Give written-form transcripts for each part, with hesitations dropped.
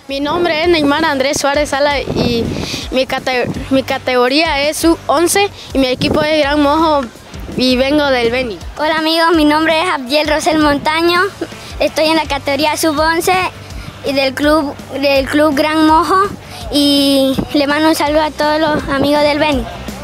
Mi nombre es Neymar Andrés Suárez Sala y mi categoría es sub-11 y mi equipo es Gran Mojo y vengo del Beni. Hola amigos, mi nombre es Abdiel Rosel Montaño, estoy en la categoría sub-11 y del club Gran Mojo y le mando un saludo a todos los amigos del Beni.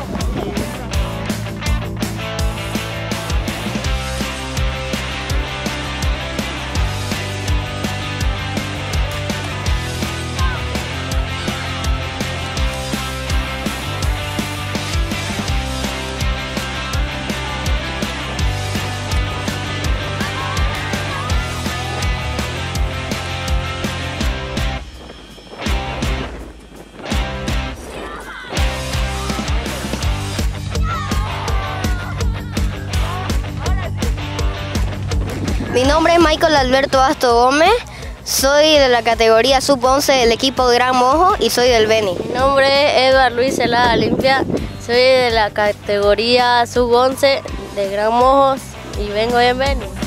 Mi nombre es Michael Alberto Basto Gómez, soy de la categoría sub-11 del equipo Gran Mojo y soy del Beni. Mi nombre es Eduardo Luis Celada Limpia, soy de la categoría sub-11 de Gran Mojo y vengo del Beni.